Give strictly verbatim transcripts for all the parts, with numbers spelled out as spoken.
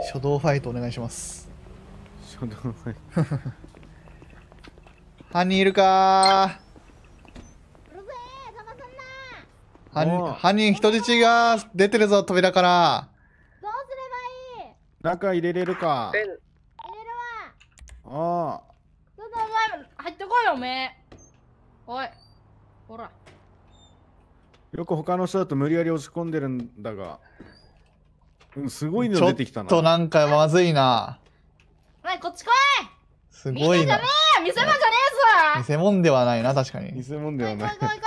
初動ファイトお願いします。 初動ファイト。 犯人いるかうるせえ、騙ー。 すんな。 犯犯人人質が出てるぞ、扉から。 どうすればいい？ 中入れれるか。 入れるわ。 ああ。 ちょっとお前入ってこいよ、おめえ。おい、ほら。 よく他の人だと無理やり押し込んでるんだが。うん、すごいのちょっ出てきたな。 となんかまずいな。 お前こっち来い。 すごいな。 見せ物じゃねえぞ。 偽物ではないな、確かに。 偽物ではない。 来い来い来い来い。来い来い来い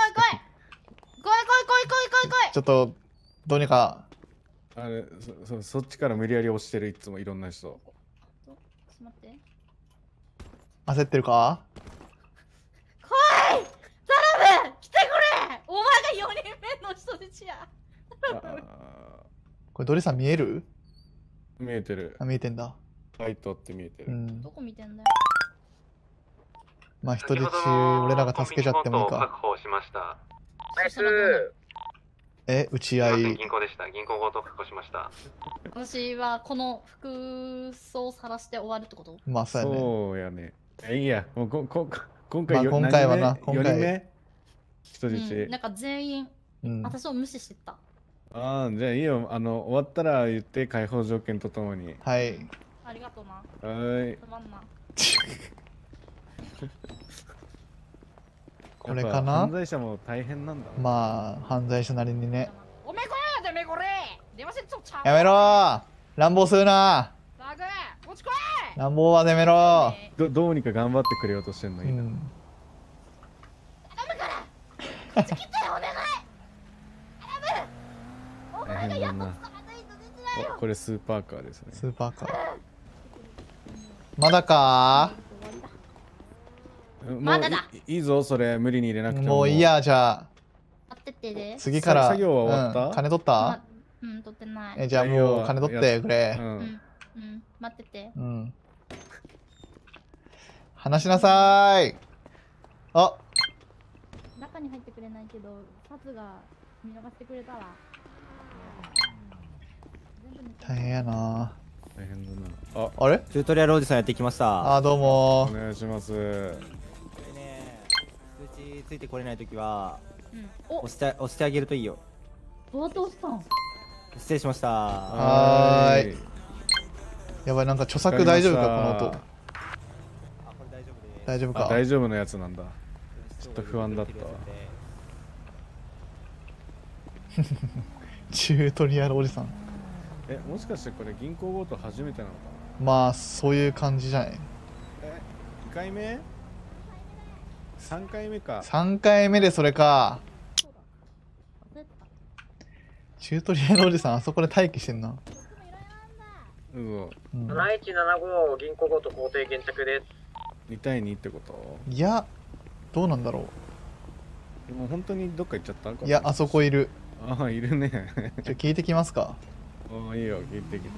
来い来い来い。 ちょっと、どうにか。 あれそそ、そっちから無理やり押してる、いつもいろんな人。 ちょっと待って。 焦ってるか？ 来い！頼む！来てくれ！お前がよにんめの人質や。 これドリさん見える？ 見えてる。 あ、見えてんだ。 ライトって見えてる。 うん。 どこ見てんだよ。 まあ人質俺らが助けちゃってもいいか。 確保しました。 ナイス。 え、打ち合い。 銀行でした。銀行強盗確保しました。 私はこの服装を晒して終わるってこと？ まあそうやね。 そうやね。いいや、もうここ今回、 まあ、今回はな、今回。 よにんめ人質、 うん、なんか全員、うん、私を無視してた。 ああ、じゃあいいよ。あの、終わったら言って解放条件とともに。 はい。 ありがとうな。 はい。 つまんな。 これかな？ 犯罪者も大変なんだ。 まあ、犯罪者なりにね。 おめえこれやでめこれ。 やめろー。乱暴するな。乱暴はやめろー。 ど、どうにか頑張ってくれようとしてんのいいな。うん、 頼むから。こっち来てお願い。頼む。お前がやっと捕まった人質だよ。 これスーパーカーですね。 スーパーカー。まだかー。まだだ。いいぞ、それ無理に入れなくても。 もういいや、じゃあ。 待っててで。 次から。 作業は終わった？ うん、金取った？ うん、取ってない。 え、じゃあもう金取ってくれ。 うん、うん、待ってて。 うん。話しなさーい。あ。 中に入ってくれないけど、サツが見逃してくれたら。 大変やな。 大変だな。 あ、あれ？ チュートリアルおじさんやってきました。 あ、どうも。 お願いします。これね、通知ついてこれないときは、 うん、 押して押してあげるといいよ。 どうやって押したん？ 失礼しました。 はーい。やばい、なんか著作大丈夫かこの音。 あ、これ大丈夫です。 大丈夫か。 大丈夫なやつなんだ。ちょっと不安だったわ。 チュートリアルおじさん。 え、もしかしてこれ銀行強盗初めてなのかな。まあそういう感じじゃない。 え、にかいめ？さんかいめか。 さんかいめでそれか。チュートリアルおじさんあそこで待機してんな。 うぞ。 なないちななご銀行強盗法廷現着です。 にたいにってこと？ いや、どうなんだろう。もう本当にどっか行っちゃった？ いや、あそこいる。 ああ、いるね。 じゃ聞いてきますか。 ああ、いいよ、聞いてきて。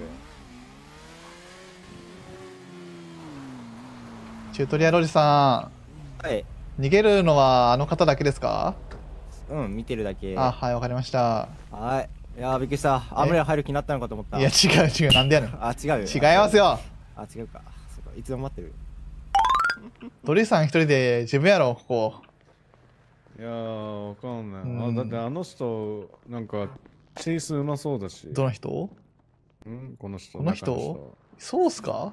チュートリアルおじさん。はい。 逃げるのはあの方だけですか？ うん、見てるだけ。 あ、はい、わかりました。 はい。いやー、びっくりした。アムレ入る気になったのかと思った。 いや、違う違う、なんでやねん。 あ、違うよ。違いますよ。 あ、違うか。そうか、いつでも待ってる。 ドリさん一人で自分やろ、ここ。 いやー、わかんない。うん、あ、だってあの人、なんか、チェイスうまそうだし。 どの人？ んこの人。 この人？そうっすか？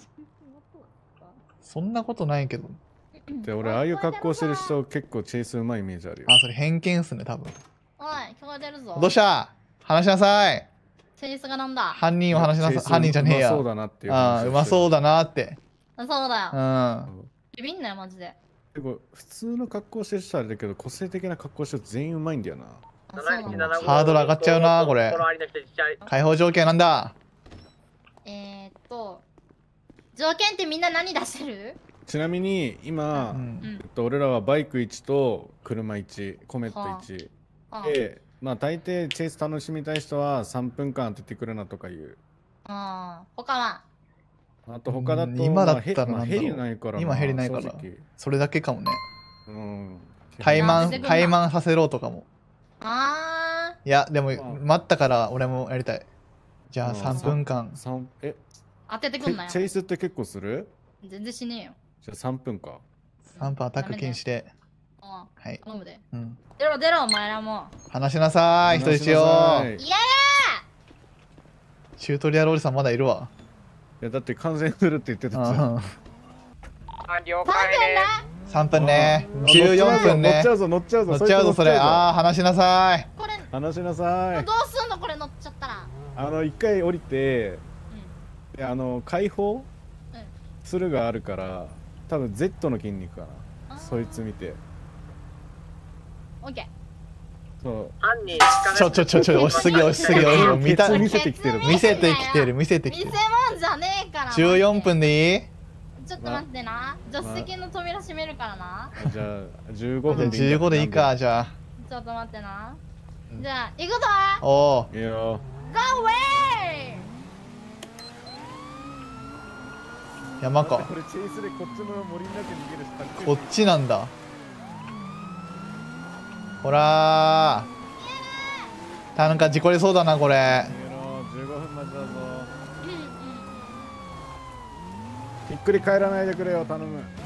そんなことないけど。 で、俺、ああいう格好してる人、結構チェイスうまいイメージあるよ。 あ、それ偏見っすね、多分。 おい、聞こえてるぞ。 どうした？話しなさい。 チェイスがなんだ？ 犯人を話しなさい。犯人じゃねえや。 うまそうだなっていう。 ああ、うまそうだなって。 そうだよ。 うん。ビビんなよ、マジで。 でも普通の格好してる人あれだけど、個性的な格好してる人全員うまいんだよな。 ハードル上がっちゃうな、これ。解放条件なんだ？ えーっと、条件ってみんな何出してる？ ちなみに今、うん、えっと、俺らはバイクいちと車いち、コメットいち、はあ、で、まあ大抵チェイス楽しみたい人はさんぷんかん当ててくるなとか言う。 ああ、他は？ あと他だと、 今だったらまあ、ヘリないからな。 今ヘリないから。それだけかもね。うん。怠慢、怠慢させろとかも。 ああ。 いや、でも、待ったから俺もやりたい。 じゃあさんぷんかん。 三え当ててくんなよチェイスって結構する？ 全然しねえよじゃあさんぷんか。 さんぷんアタック禁止で。 うんはい。 頼むでうん。 出ろ出ろお前らも話しなさい、人質よ。 話しなさいいやチュートリアルおじさんまだいるわ。 いやだって完成するって言ってたじゃん。 うん。 あ、了ー解でさんぷんね。 あじゅうよんぷんね乗っちゃ。うぞ乗っちゃうぞ乗っちゃうぞ、それ。ああ、 ー話しなさい。 これ話しなさい。 どうすんのこれ乗っちゃったらあの一回降りてうであの解放んうんするがあるから多分 Z の筋肉かあーな。そいつ見て。 オッケそう。 犯人ちょちょちょちょ、押しすぎ押しすぎ押しすぎ。見たケツ見せてきてる。 見せてきてる、見せてー見せきてる。 物じゃねえからじゅうよんぷんででいい？ ちょっと待ってな助手席の扉閉めるからなあじゃあじゅうごふんじゃあじゅうごでいいか、じゃあ。 ちょっと待ってなじゃあ行くぞおお。 いいよ。 Go away 山か。 これチェイスでこっちの森の中に逃げるしこっちなんだ。ほらー。なんか事故りそうだな、これ。 逃げろじゅうごふん待ちだぞ。 うんうんひっくり返らないでくれよ頼む。あーいいねいいね。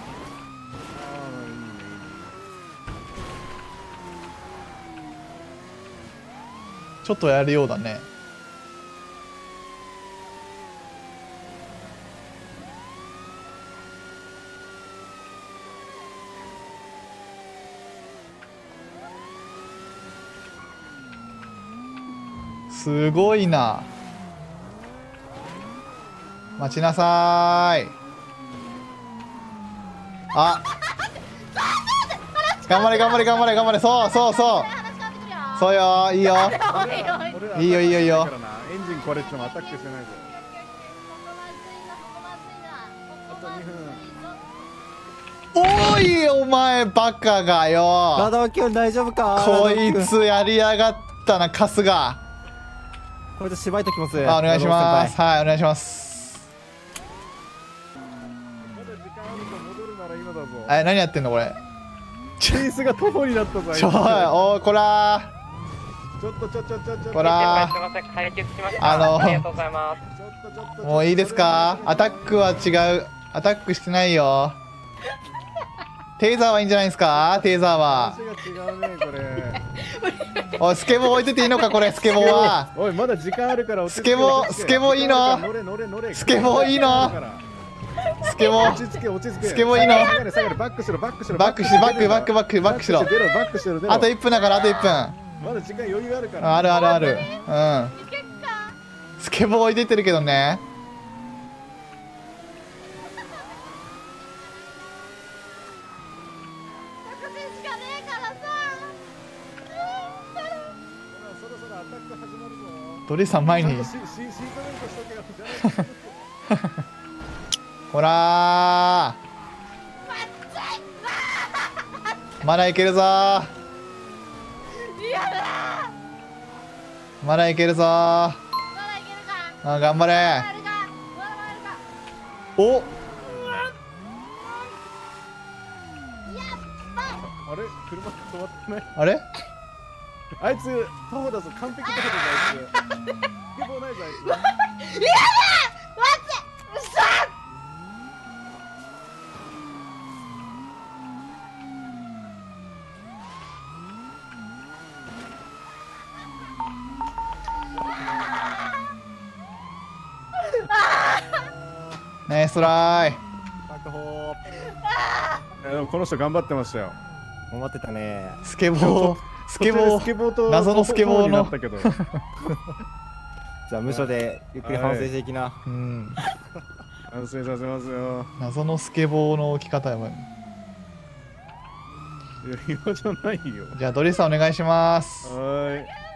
ちょっとやるようだね。すごいな。待ちなさーい。あ、頑張れ頑張れ頑張れ頑張れ。そうそうそう。 話変わってくるよそうよ、いいよ。 俺らいいよいいよいいよアタックしてないからな。エンジン壊れててもアタックしてないぞ。あとにふん。 おいお前バカがよ。 ラダオキュン大丈夫か？ こいつやりやがったな、カスが。 これで縛いときます。 あ、お願いします。 ラはい、お願いします。 まだ時間あるから戻るなら今だぞ。 え、何やってんのこれ。 チェイスが徒歩になったぞ。あいつちょい、おい、こらちょっとちょちょちょちょ。 こらすみません、解決しました。 あのありがとうございます。 ちょっとちょっと。 もういいですか。アタックは違う。アタックしてないよ。テーザーはいいんじゃないですか。テーザーは。 話が違うねこれ。 おい、スケボー置いてていいのか、これ、スケボーは。 おいまだ時間あるから落ち着け。 スケボー落ち着けスケボーいいの乗れ乗れ乗れ。 スケボーいいのスケボー。 落ち着け落ち着け。 スケボーいいの下がれ下がれバックしろバックしろ。 バックしてバックバックバックバックしろ。 出ろバックしてろ出ろ。 あといっぷんだから、あといっぷん。あまだ時間余裕あるから。 あるあるある。うん。 行けっかスケボー置いてってるけどね。 作戦しかねえからさそろそろアタック始まるぞ。 ドリさん前に。 ちゃんとシシートベルトしとけよ。じゃないとほらー。まだいけるぞー。 嫌だまだいけるぞー。 まだいけるかあ、頑張れ。 まだいるかまだまだいるかお、 やっばいあれ車止まってない。 あれ。 あいつ徒歩だぞ。完璧徒歩だぞあいつ。スケボーないぞあいつ。 やだ待ってうっそナイストライ。 確保。 えでもこの人頑張ってましたよ。 頑張ってたね。 スケボー。スケボ途中でスケー。 ボーと謎のスケボーの徒歩になったけど。 じゃあ無所でゆっくり反省していきな。 うん。 反省させますよ。 謎のスケボーの置き方やばい。 いや今じゃないよ。 じゃあドリさんお願いします。 はーい。